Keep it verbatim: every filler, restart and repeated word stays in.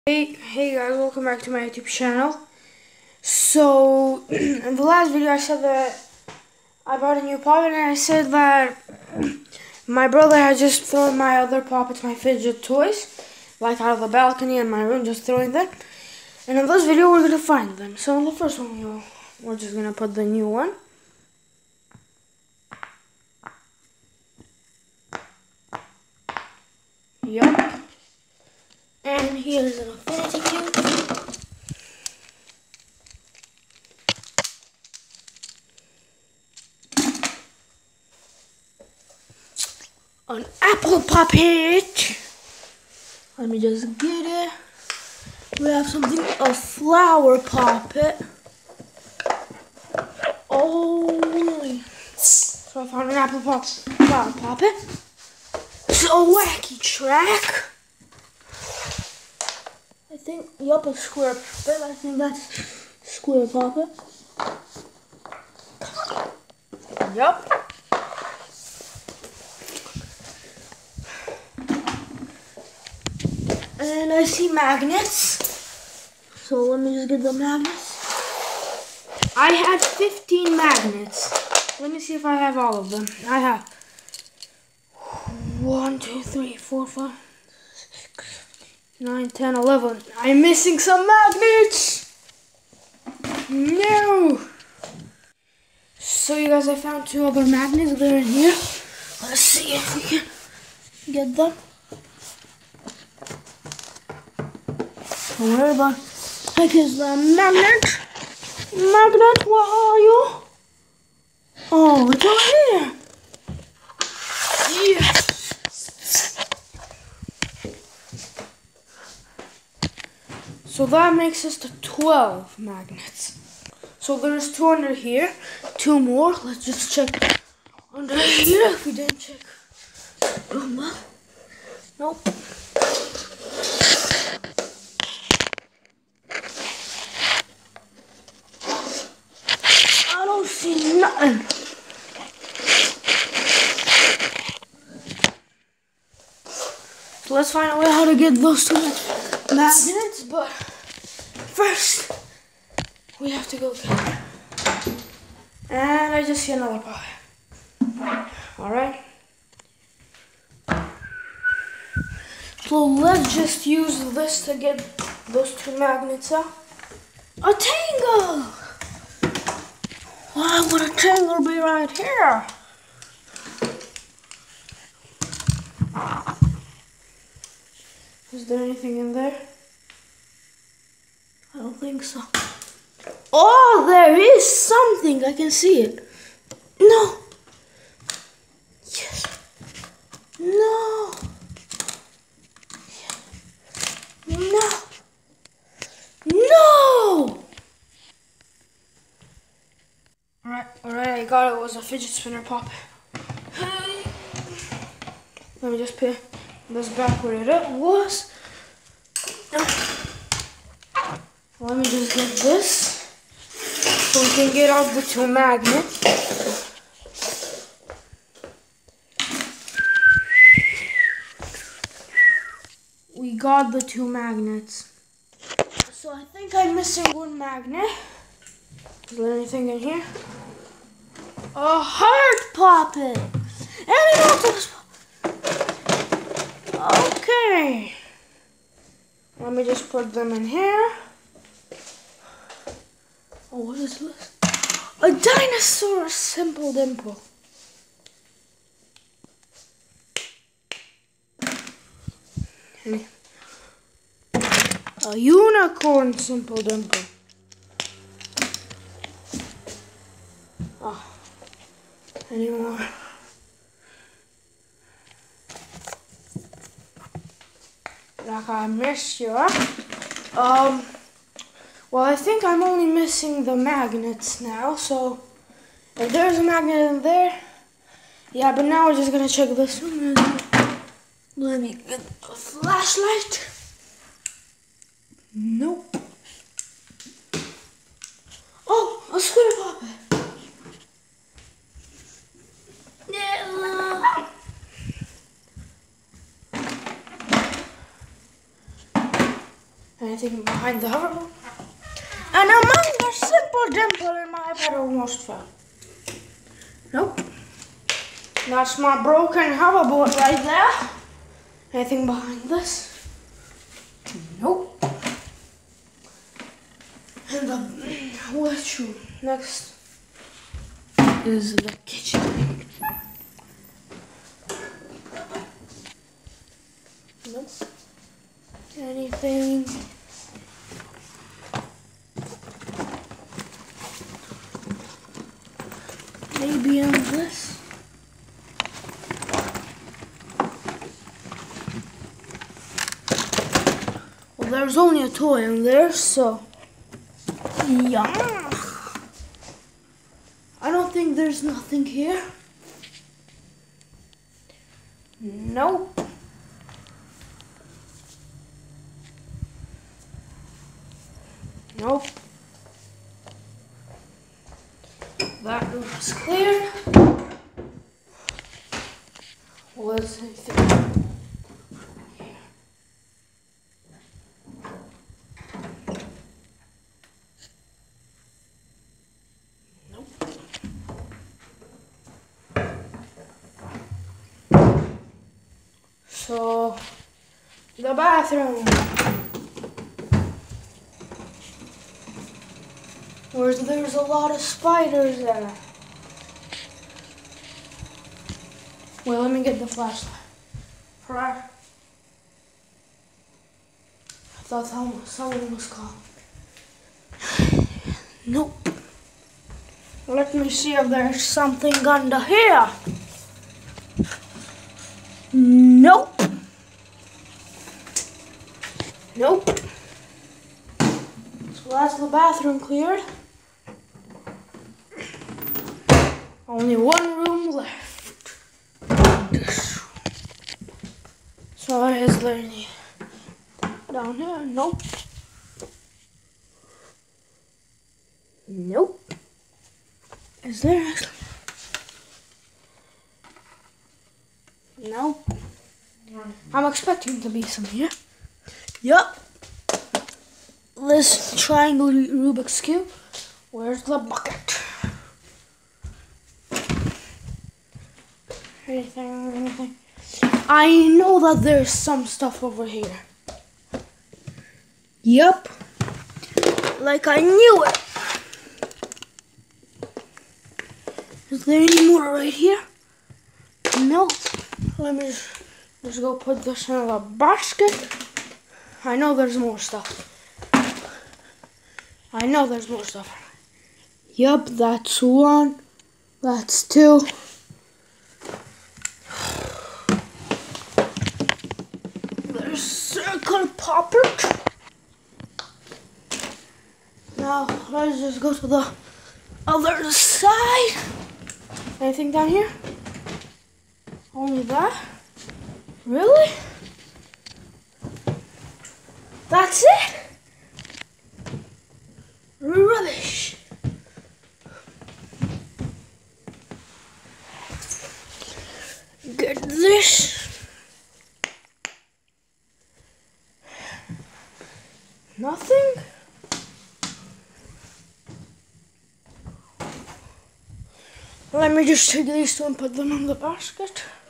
Hey, hey guys, welcome back to my YouTube channel. So, in the last video I said that I bought a new puppet, and I said that my brother had just thrown my other puppets, my fidget toys, like out of the balcony in my room, just throwing them. And in this video we're gonna find them. So in the first one, we'll, we're just gonna put the new one. Yup. And here's an infinity cube. An apple puppet. Let me just get it. We have something, a flower puppet. Oh, so I found an apple pop, flower puppet. It's a wacky track. I think, yup, a square puppet. I think that's square puppet. Yup. And I see magnets. So let me just get the magnets. I had fifteen magnets. Let me see if I have all of them. I have one, two, three, four, five, six, nine, ten, eleven. I'm missing some magnets. No. So you guys, I found two other magnets. They're in here. Let's see if we can get them. Where the heck is the magnet? Magnet, where are you? Oh, it's over here. Yes. So that makes us to twelve magnets. So there's two under here, two more. Let's just check under here if we didn't check. Oh, well. Nope. See nothing. So let's find a way how to get those two magnets, but first we have to go get them. And I just see another pie. Alright. So let's just use this to get those two magnets out. A tangle! Why would a tangle be right here? Is there anything in there? I don't think so. Oh, there is something. I can see it. No. Yes. No. No. No. Alright, alright, I got it. It was a fidget spinner pop. Let me just put this back where it was. Let me just get this so we can get out the two magnets. We got the two magnets. So I think I'm missing one magnet. Is there anything in here? A heart puppet! And an octopus. Okay. Let me just put them in here. Oh, what is this? A dinosaur simple dimple. Okay. A unicorn simple dimple. Oh, any more? Like I missed you. Um, well, I think I'm only missing the magnets now, so if there's a magnet in there, yeah, but now we're just gonna check this one. Let me get a flashlight. Nope. Oh, a square puppet. Anything behind the hoverboard? And among the simple dimple in my iPad almost fell. Nope. That's my broken hoverboard right there. Anything behind this? Nope. And the what's true? Next is the kitchen. Nope. Anything? Maybe on this. Well, there's only a toy in there, so yeah. I don't think there's nothing here. Nope. Nope. That room is clear. Was anything here? Nope. So the bathroom. Where there's a lot of spiders there. Well, let me get the flashlight. Right. I thought someone, someone was calling. Nope. Let me see if there's something under here. Nope. Nope. So that's the bathroom cleared. Only one room left. This room. So is there any down here? Nope. Nope. Is there actually? Nope. I'm expecting to be some here. Yup. This triangle Rubik's Cube. Where's the bucket? Anything, anything? I know that there's some stuff over here. Yup. Like I knew it. Is there any more right here? No. Let me just, just go put this in a basket. I know there's more stuff. I know there's more stuff. Yup, that's one. That's two. There's circle popper. Now let's just go to the other side. Anything down here? Only that? Really? That's it? Rubbish. Get this. Nothing? Let me just take these two and put them in the basket.